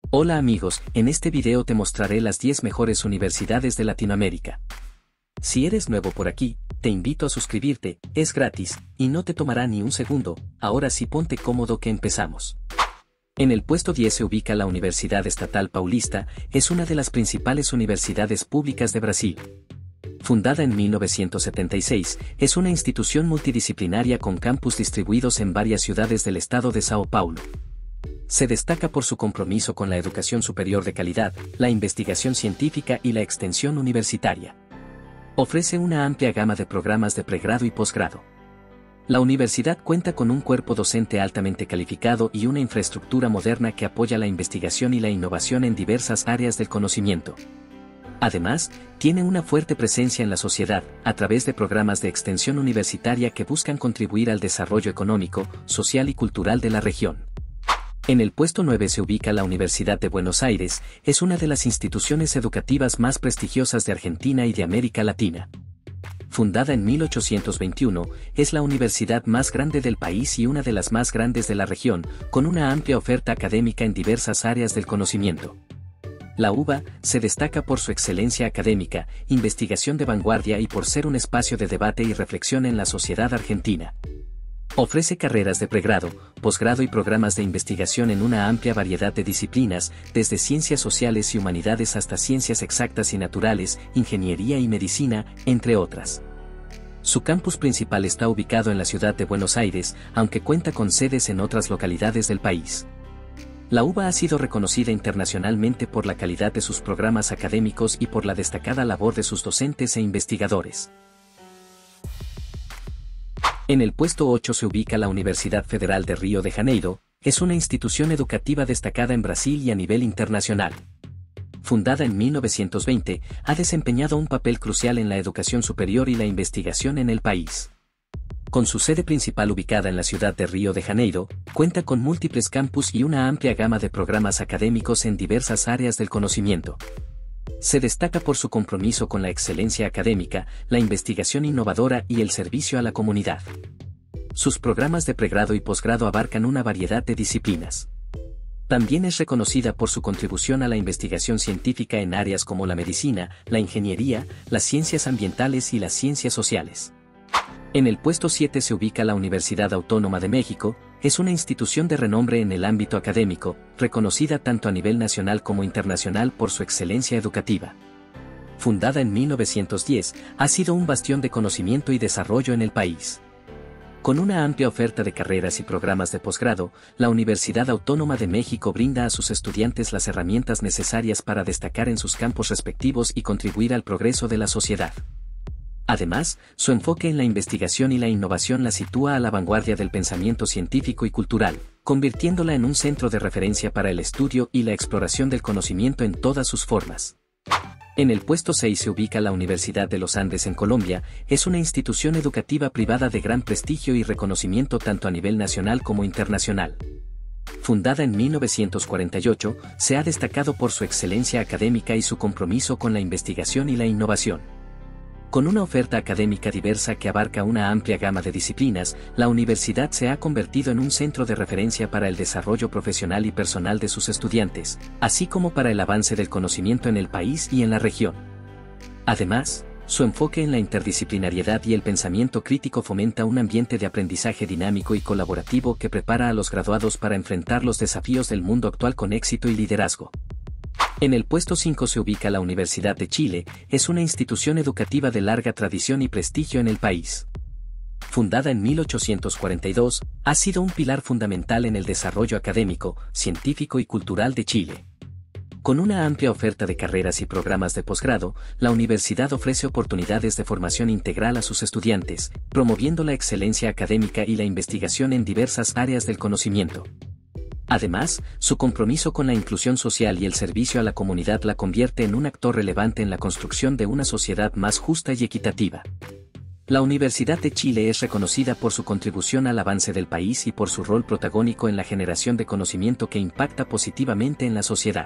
Hola amigos, en este video te mostraré las 10 mejores universidades de Latinoamérica. Si eres nuevo por aquí, te invito a suscribirte, es gratis, y no te tomará ni un segundo. Ahora sí ponte cómodo que empezamos. En el puesto 10 se ubica la Universidad Estatal Paulista, es una de las principales universidades públicas de Brasil. Fundada en 1976, es una institución multidisciplinaria con campus distribuidos en varias ciudades del estado de Sao Paulo. Se destaca por su compromiso con la educación superior de calidad, la investigación científica y la extensión universitaria. Ofrece una amplia gama de programas de pregrado y posgrado. La universidad cuenta con un cuerpo docente altamente calificado y una infraestructura moderna que apoya la investigación y la innovación en diversas áreas del conocimiento. Además, tiene una fuerte presencia en la sociedad, a través de programas de extensión universitaria que buscan contribuir al desarrollo económico, social y cultural de la región. En el puesto 9 se ubica la Universidad de Buenos Aires, es una de las instituciones educativas más prestigiosas de Argentina y de América Latina. Fundada en 1821, es la universidad más grande del país y una de las más grandes de la región, con una amplia oferta académica en diversas áreas del conocimiento. La UBA se destaca por su excelencia académica, investigación de vanguardia y por ser un espacio de debate y reflexión en la sociedad argentina. Ofrece carreras de pregrado, posgrado y programas de investigación en una amplia variedad de disciplinas, desde ciencias sociales y humanidades hasta ciencias exactas y naturales, ingeniería y medicina, entre otras. Su campus principal está ubicado en la ciudad de Buenos Aires, aunque cuenta con sedes en otras localidades del país. La UBA ha sido reconocida internacionalmente por la calidad de sus programas académicos y por la destacada labor de sus docentes e investigadores. En el puesto 8 se ubica la Universidad Federal de Río de Janeiro, es una institución educativa destacada en Brasil y a nivel internacional. Fundada en 1920, ha desempeñado un papel crucial en la educación superior y la investigación en el país. Con su sede principal ubicada en la ciudad de Río de Janeiro, cuenta con múltiples campus y una amplia gama de programas académicos en diversas áreas del conocimiento. Se destaca por su compromiso con la excelencia académica, la investigación innovadora y el servicio a la comunidad. Sus programas de pregrado y posgrado abarcan una variedad de disciplinas. También es reconocida por su contribución a la investigación científica en áreas como la medicina, la ingeniería, las ciencias ambientales y las ciencias sociales. En el puesto 7 se ubica la Universidad Autónoma de México, es una institución de renombre en el ámbito académico, reconocida tanto a nivel nacional como internacional por su excelencia educativa. Fundada en 1910, ha sido un bastión de conocimiento y desarrollo en el país. Con una amplia oferta de carreras y programas de posgrado, la Universidad Autónoma de México brinda a sus estudiantes las herramientas necesarias para destacar en sus campos respectivos y contribuir al progreso de la sociedad. Además, su enfoque en la investigación y la innovación la sitúa a la vanguardia del pensamiento científico y cultural, convirtiéndola en un centro de referencia para el estudio y la exploración del conocimiento en todas sus formas. En el puesto 6 se ubica la Universidad de los Andes en Colombia, es una institución educativa privada de gran prestigio y reconocimiento tanto a nivel nacional como internacional. Fundada en 1948, se ha destacado por su excelencia académica y su compromiso con la investigación y la innovación. Con una oferta académica diversa que abarca una amplia gama de disciplinas, la universidad se ha convertido en un centro de referencia para el desarrollo profesional y personal de sus estudiantes, así como para el avance del conocimiento en el país y en la región. Además, su enfoque en la interdisciplinariedad y el pensamiento crítico fomenta un ambiente de aprendizaje dinámico y colaborativo que prepara a los graduados para enfrentar los desafíos del mundo actual con éxito y liderazgo. En el puesto 5 se ubica la Universidad de Chile, es una institución educativa de larga tradición y prestigio en el país. Fundada en 1842, ha sido un pilar fundamental en el desarrollo académico, científico y cultural de Chile. Con una amplia oferta de carreras y programas de posgrado, la universidad ofrece oportunidades de formación integral a sus estudiantes, promoviendo la excelencia académica y la investigación en diversas áreas del conocimiento. Además, su compromiso con la inclusión social y el servicio a la comunidad la convierte en un actor relevante en la construcción de una sociedad más justa y equitativa. La Universidad de Chile es reconocida por su contribución al avance del país y por su rol protagónico en la generación de conocimiento que impacta positivamente en la sociedad.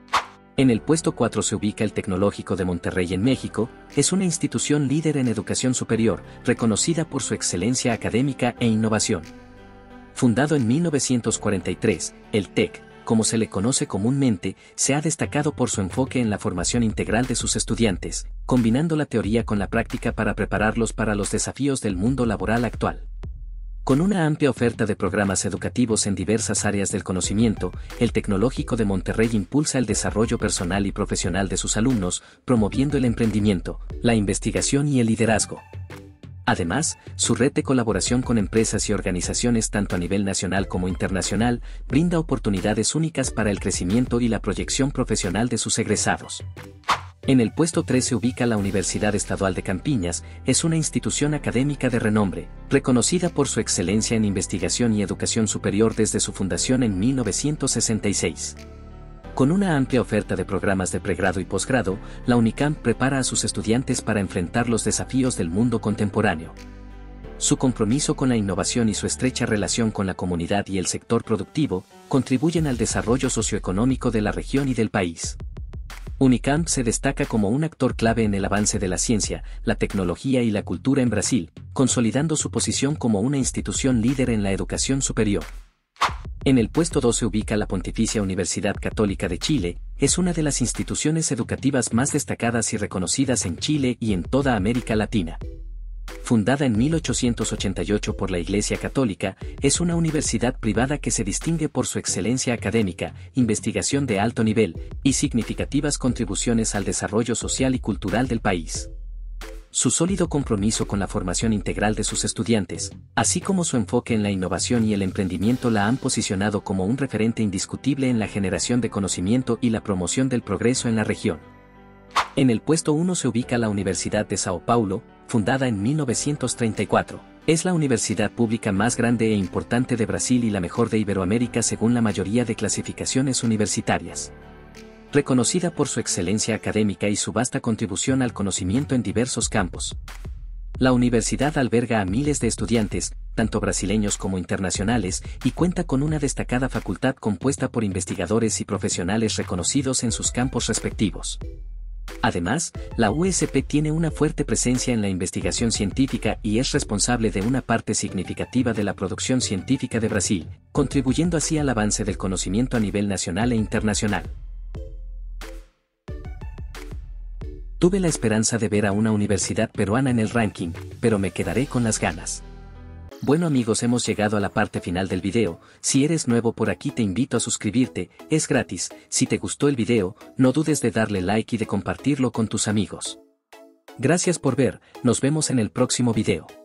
En el puesto 4 se ubica el Tecnológico de Monterrey en México, es una institución líder en educación superior, reconocida por su excelencia académica e innovación. Fundado en 1943, el TEC como se le conoce comúnmente, se ha destacado por su enfoque en la formación integral de sus estudiantes, combinando la teoría con la práctica para prepararlos para los desafíos del mundo laboral actual. Con una amplia oferta de programas educativos en diversas áreas del conocimiento, el Tecnológico de Monterrey impulsa el desarrollo personal y profesional de sus alumnos, promoviendo el emprendimiento, la investigación y el liderazgo. Además, su red de colaboración con empresas y organizaciones tanto a nivel nacional como internacional brinda oportunidades únicas para el crecimiento y la proyección profesional de sus egresados. En el puesto 3 se ubica la Universidad Estadual de Campiñas, es una institución académica de renombre, reconocida por su excelencia en investigación y educación superior desde su fundación en 1966. Con una amplia oferta de programas de pregrado y posgrado, la UNICAM prepara a sus estudiantes para enfrentar los desafíos del mundo contemporáneo. Su compromiso con la innovación y su estrecha relación con la comunidad y el sector productivo contribuyen al desarrollo socioeconómico de la región y del país. UNICAM se destaca como un actor clave en el avance de la ciencia, la tecnología y la cultura en Brasil, consolidando su posición como una institución líder en la educación superior. En el puesto 2 se ubica la Pontificia Universidad Católica de Chile, es una de las instituciones educativas más destacadas y reconocidas en Chile y en toda América Latina. Fundada en 1888 por la Iglesia Católica, es una universidad privada que se distingue por su excelencia académica, investigación de alto nivel y significativas contribuciones al desarrollo social y cultural del país. Su sólido compromiso con la formación integral de sus estudiantes, así como su enfoque en la innovación y el emprendimiento la han posicionado como un referente indiscutible en la generación de conocimiento y la promoción del progreso en la región. En el puesto 1 se ubica la Universidad de Sao Paulo, fundada en 1934. Es la universidad pública más grande e importante de Brasil y la mejor de Iberoamérica según la mayoría de clasificaciones universitarias. Reconocida por su excelencia académica y su vasta contribución al conocimiento en diversos campos. La universidad alberga a miles de estudiantes, tanto brasileños como internacionales, y cuenta con una destacada facultad compuesta por investigadores y profesionales reconocidos en sus campos respectivos. Además, la USP tiene una fuerte presencia en la investigación científica y es responsable de una parte significativa de la producción científica de Brasil, contribuyendo así al avance del conocimiento a nivel nacional e internacional. Tuve la esperanza de ver a una universidad peruana en el ranking, pero me quedaré con las ganas. Bueno amigos, hemos llegado a la parte final del video. Si eres nuevo por aquí te invito a suscribirte, es gratis. Si te gustó el video, no dudes de darle like y de compartirlo con tus amigos. Gracias por ver, nos vemos en el próximo video.